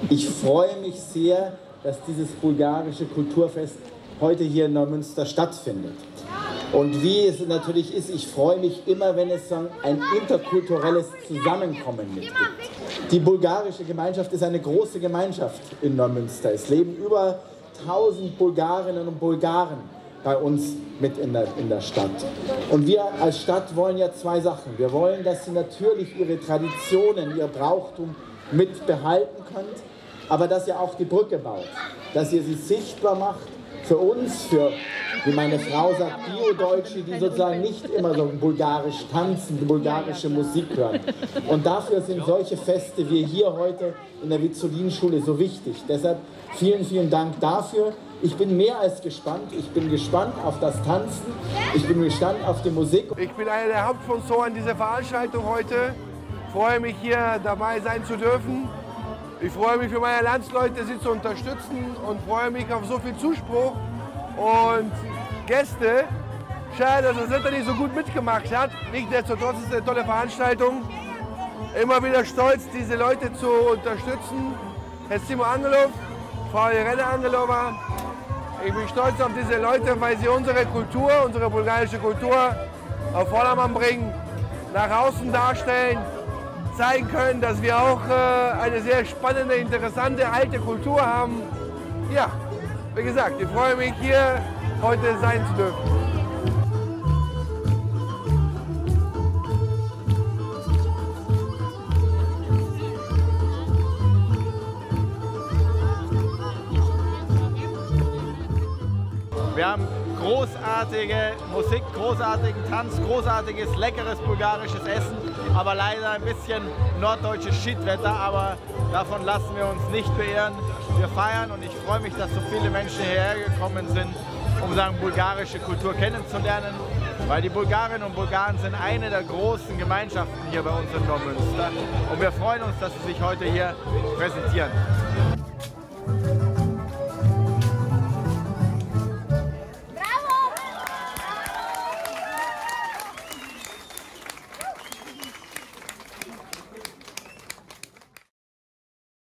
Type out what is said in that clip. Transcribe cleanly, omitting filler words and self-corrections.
Ich freue mich sehr, dass dieses bulgarische Kulturfest heute hier in Neumünster stattfindet. Und wie es natürlich ist, ich freue mich immer, wenn es so ein interkulturelles Zusammenkommen mitgibt. Die bulgarische Gemeinschaft ist eine große Gemeinschaft in Neumünster. Es leben über 1000 Bulgarinnen und Bulgaren bei uns mit in der Stadt. Und wir als Stadt wollen ja zwei Sachen. Wir wollen, dass sie natürlich ihre Traditionen, ihr Brauchtum mit behalten könnt, aber dass ihr auch die Brücke baut, dass ihr sie sichtbar macht für uns, für, wie meine Frau sagt, Bio-Deutsche, die sozusagen nicht immer so bulgarisch tanzen, die bulgarische Musik hören. Und dafür sind solche Feste wie hier heute in der Vizolinschule so wichtig. Deshalb vielen, vielen Dank dafür. Ich bin mehr als gespannt. Ich bin gespannt auf das Tanzen. Ich bin gespannt auf die Musik. Ich bin einer der Hauptsponsoren dieser Veranstaltung heute. Ich freue mich, hier dabei sein zu dürfen. Ich freue mich für meine Landsleute, sie zu unterstützen und freue mich auf so viel Zuspruch und Gäste. Schade, dass das Wetter nicht so gut mitgemacht hat. Nichtsdestotrotz ist es eine tolle Veranstaltung. Immer wieder stolz, diese Leute zu unterstützen. Herr Simo Angelov, Frau Irene Angelova. Ich bin stolz auf diese Leute, weil sie unsere Kultur, unsere bulgarische Kultur auf Vordermann bringen, nach außen darstellen, zeigen können, dass wir auch eine sehr spannende, interessante, alte Kultur haben. Ja, wie gesagt, ich freue mich, hier heute sein zu dürfen. Wir haben großartige Musik, großartigen Tanz, großartiges, leckeres bulgarisches Essen, aber leider ein bisschen norddeutsches Shitwetter, aber davon lassen wir uns nicht beirren. Wir feiern und ich freue mich, dass so viele Menschen hierher gekommen sind, um unsere bulgarische Kultur kennenzulernen, weil die Bulgarinnen und Bulgaren sind eine der großen Gemeinschaften hier bei uns in Neumünster und wir freuen uns, dass sie sich heute hier präsentieren.